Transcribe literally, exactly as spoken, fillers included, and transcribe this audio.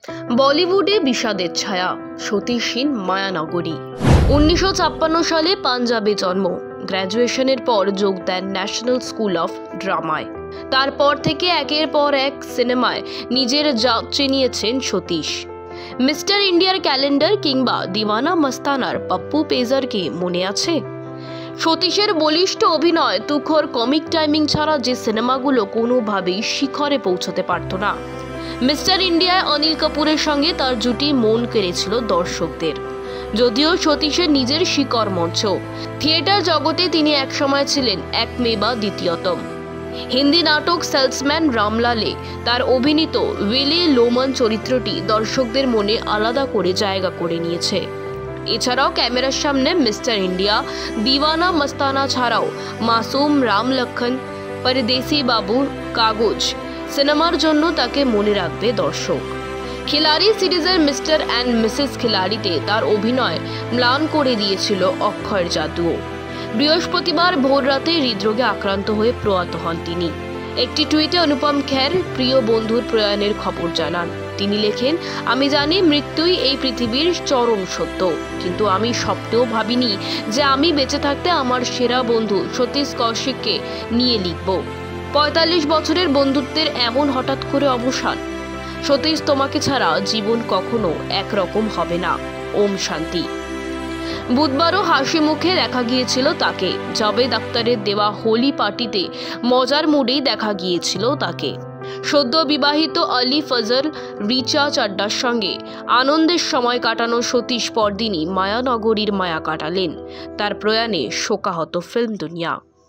বলিউডে বিষাদের ছায়া, সতীশহীন মায়ানগরী। উনিশশো ছাপ্পান্ন সালে পাঞ্জাবে জন্ম। গ্র্যাজুয়েশনের পর যোগ দেন ন্যাশনাল স্কুল অফ ড্রামায়। তারপর থেকে একের পর এক সিনেমায় নিজের জাত চিনিয়েছেন সতীশ। মিস্টার ইন্ডিয়ার ক্যালেন্ডার কিংবা দিওয়ানা মস্তানার পপ্পু পেজারকে মনে আছে? সতীশের বলিষ্ঠ অভিনয়, তুখর কমিক টাইমিং ছাড়া যে সিনেমাগুলো কোনোভাবেই শিখরে পৌঁছতে পারত না। মিস্টার ইন্ডিয়ায় অনিল কাপুরের সঙ্গে তার জুটি মন কেড়েছিল দর্শকদের। যদিও সতীশের নিজের শিকড় মঞ্চ, থিয়েটার জগতে তিনি একসময় ছিলেন এক মেয়ে বা দ্বিতীয়তম। হিন্দি নাটক সেলসম্যান রামলালে তার অভিনীত ওয়েলে লোমান চরিত্রটি দর্শকদের মনে আলাদা করে জায়গা করে নিয়েছে। এছাড়াও ক্যামেরার সামনে মিস্টার ইন্ডিয়া, দিওয়ানা মস্তানা ছাড়াও মাসুম, রাম লক্ষণ, পরদেশি বাবু, কাগজ সিনেমার জন্য তাকে মনে রাখবে দর্শক। খিলাড়ি সিরিজের মিস্টার অ্যান্ড মিসেস খিলাড়িতে তার অভিনয় ম্লান করে দিয়েছিল অক্ষয়ের জাদুও। বৃহস্পতিবার ভোর রাতে হৃদরোগে আক্রান্ত হয়ে প্রয়াত হন তিনি। একটি টুইটে অনুপম খের প্রিয় বন্ধুর প্রয়াণের খবর জানান। তিনি লেখেন, আমি জানি মৃত্যুই এই পৃথিবীর চরম সত্য, কিন্তু আমি স্বপ্নেও ভাবিনি যে আমি বেঁচে থাকতে আমার সেরা বন্ধু সতীশ কৌশিককে নিয়ে লিখব। পঁয়তাল্লিশ বছরের বন্ধুত্বের এমন হঠাৎ করে অবসান। সতীশ, তোমাকে ছাড়া জীবন কখনো একরকম হবে না। ওম শান্তি। বুধবারও হাসি মুখে দেখা গিয়েছিল তাকে। জাভেদ আখতারের দেওয়া হোলি পার্টিতে মজার মুডেই দেখা গিয়েছিল তাকে। সদ্য বিবাহিত আলী ফজল, রিচা চাড্ডার সঙ্গে আনন্দের সময় কাটানো সতীশ পরদিনই মায়ানগরীর মায়া কাটালেন। তার প্রয়াণে শোকাহত ফিল্ম দুনিয়া।